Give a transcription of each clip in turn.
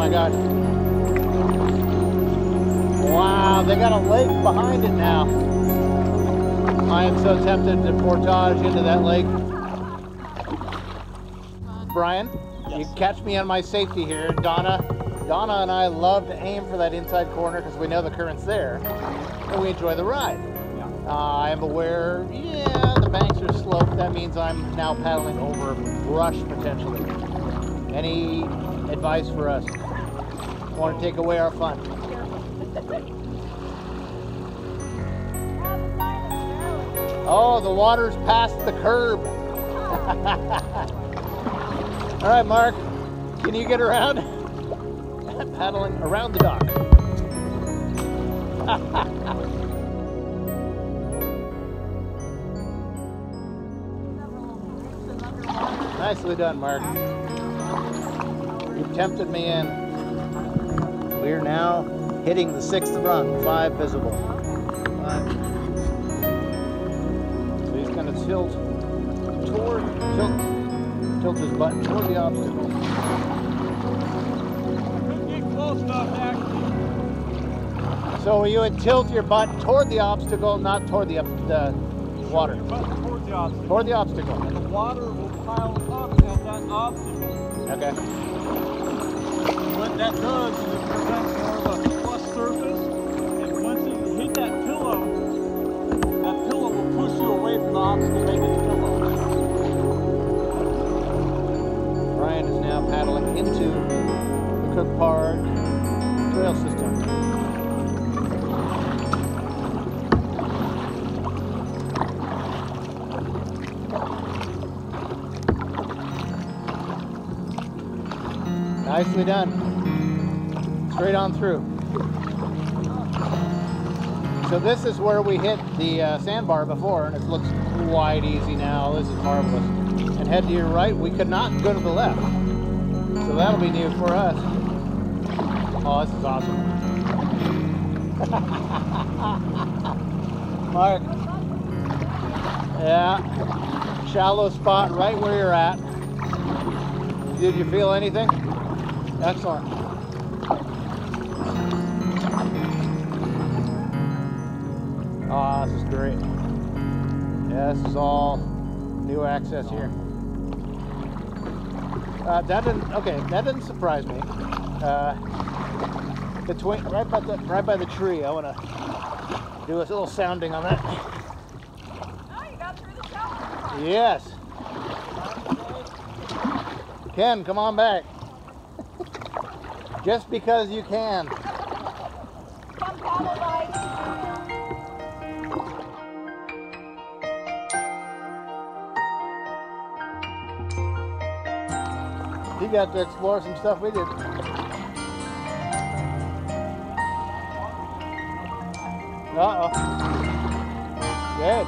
my God. Wow, they got a lake behind it now. I am so tempted to portage into that lake. Brian, Yes. you catch me on my safety here. Donna and I love to aim for that inside corner because we know the current's there and we enjoy the ride. Yeah. I am aware, yeah, the banks are sloped. That means I'm now paddling over brush potentially. Any advice for us? Want to take away our fun? Oh, the water's past the curb. All right, Mark, can you get around? Paddling around the dock. Nicely done, Mark. You've tempted me in. We're now hitting the 6th rung, 5 visible. 5. So he's going to tilt his butt toward the obstacle. Close enough, actually. So you would tilt your butt toward the obstacle, not toward the water. Your butt towards the obstacle. Toward the obstacle. And the water will pile up at that obstacle. Okay. What that does is it presents more of a flush surface, and once you hit that pillow will push you away from the obstacle, make it pillow. Brian is now paddling into the Cook Park trail system. Nicely done. Straight on through. So this is where we hit the sandbar before, and it looks quite easy now. This is marvelous. And head to your right. We could not go to the left. So that'll be new for us. Oh, this is awesome. Mark. Yeah. Shallow spot right where you're at. Did you feel anything? Excellent. Oh, this is great. Yeah, this is all new access here. That didn't surprise me. Right by the tree, I want to do a little sounding on that. Oh, you got through the shower. Yes. Ken, come on back. Just because you can. Come paddle bike. You got to explore some stuff we did. Uh-oh. Good.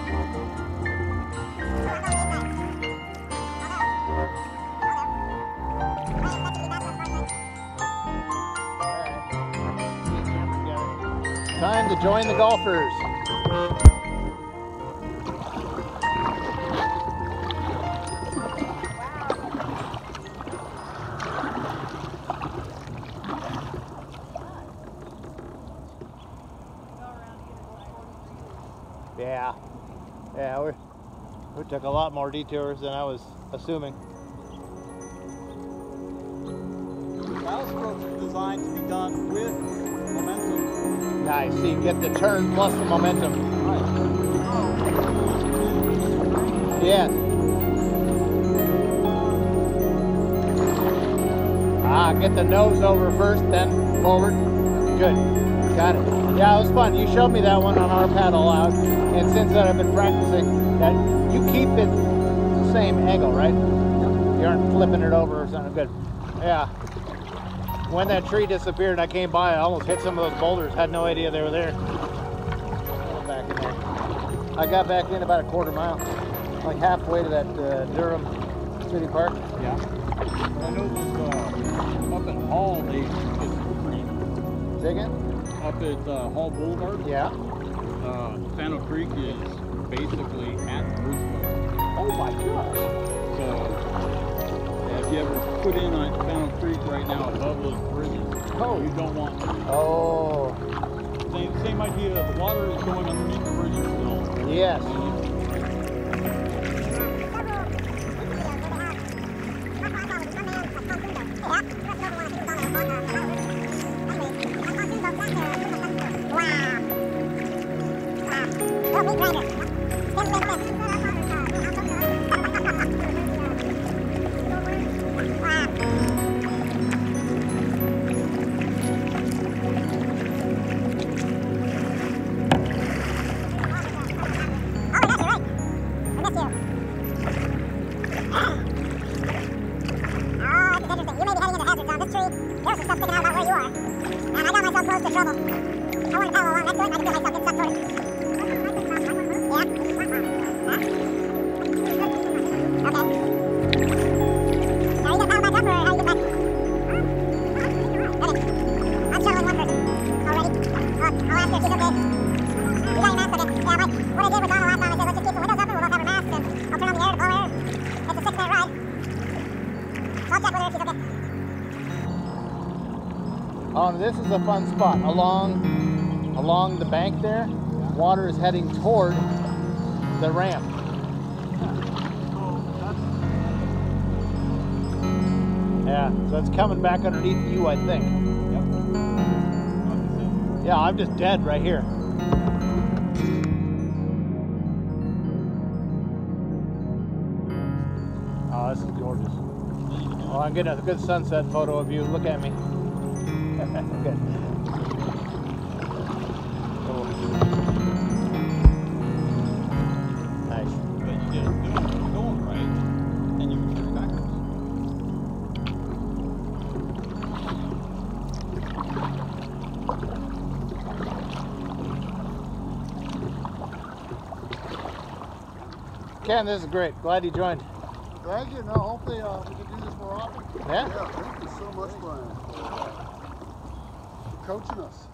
Time to join the golfers. Yeah, we took a lot more detours than I was assuming. Bow strokes are designed to be done with momentum. Nice, so you get the turn plus the momentum. Right. Yes. Get the nose over first, then forward. Good. Got it. Yeah, it was fun. You showed me that one on our paddle out, and since then I've been practicing that. You keep it the same angle, right? You aren't flipping it over or something. Good. Yeah. When that tree disappeared, I came by. I almost hit some of those boulders. Had no idea they were there. Back in there. I got back in about a quarter mile, like halfway to that Durham City Park. Yeah. Well, I know this up at Hall, they it's green. Say again? Up at Hall Boulevard. Yeah. Sano Creek is basically at the roof level. Oh my gosh. So Yeah, if you ever put in on Fountain Creek right now above those bridges, Oh. you don't want to. Oh. Same idea. The water is going underneath the bridges still. Yes. Oh, this is a fun spot. Along the bank there, water is heading toward the ramp. Yeah, so it's coming back underneath you, I think. Yep. Yeah, I'm just dead right here. Oh, this is gorgeous. Oh, I'm getting a good sunset photo of you. Look at me. Good. Cool. Nice. But you just going right, and you can turn backwards. Ken, this is great. Glad you joined. Glad you know. Hopefully we can do this more often. Yeah? Yeah, thank you so much, Brian, for coaching us.